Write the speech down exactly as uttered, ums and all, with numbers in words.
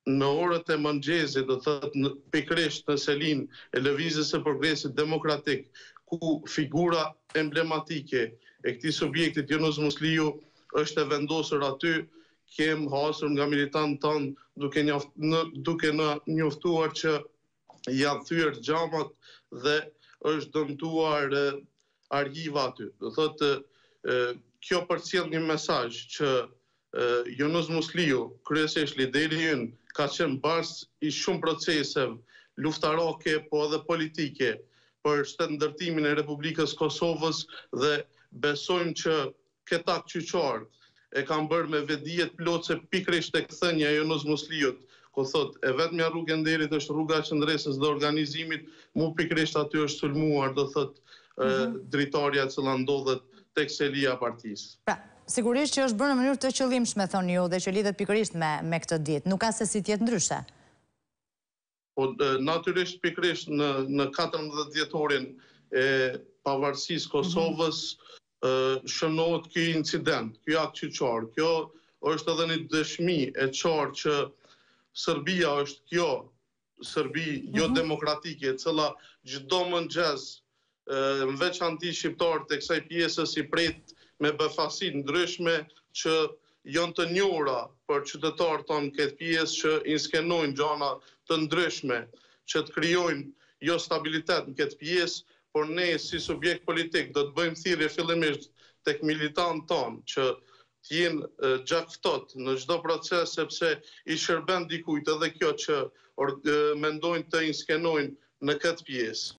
në orët e mëngjesit, do thëtë pikërisht në selin e lëvizjes së progresit demokratik, ku figura emblematike e këtij subjektit Yunus Musliu është e vendosur aty, kem hasur nga militantë tanë duke, njoft, në, duke në njoftuar që janë thyer xhamat dhe është dëmtuar e, argjiva aty. Do thotë e, kjo përcjell një mesazh që e, Yunus Musliu, kryesisht lideri ynë, ka qenë bars i shumë proceseve luftarake, po edhe politike për shtetëndërtimin e Republikës Kosovës dhe besojmë që këta kyçar e kanë bërë me vedijet plotëse pikërisht tek thënia e Yunus Musliut, ku thot e vetmja rrugë e nderit është rruga e qendresës dhe organizimit, mu pikërisht aty është sulmuar, do thot mm-hmm. dritarja e cila ndodhet tek selia e partisë. Pra, sigurisht që është bërë në mënyrë të qëllimshme, thoni ju, dhe që lidhet pikërisht me, me këtë ditë. Nuk ka se si tjetë ndryshe. Po, natyrisht pikërisht në, në katërmbëdhjetë dhjetorin e pavarësisë Kosovës, mm-hmm. shënohet ky incident, ky akt kyçar. Kjo është edhe një dëshmi e qartë që Serbia është kjo Serbi jo mm-hmm. demokratike, e cila çdo mëngjes në veçanti shqiptarët e kësaj pjesës i pret me befasi ndryshme që janë të njohura për qytetarët tonë këtë pjesë që inskenojnë gjëra të ndryshme, që të krijojnë jo stabilitet në këtë pjesë, por ne si subjekt politik do të bëjmë thirrje fillimisht tek militantët tonë që të jenë gjakftot në çdo proces sepse i shërben dikujt edhe kjo që or, mendojnë të inskenojnë në këtë pjesë.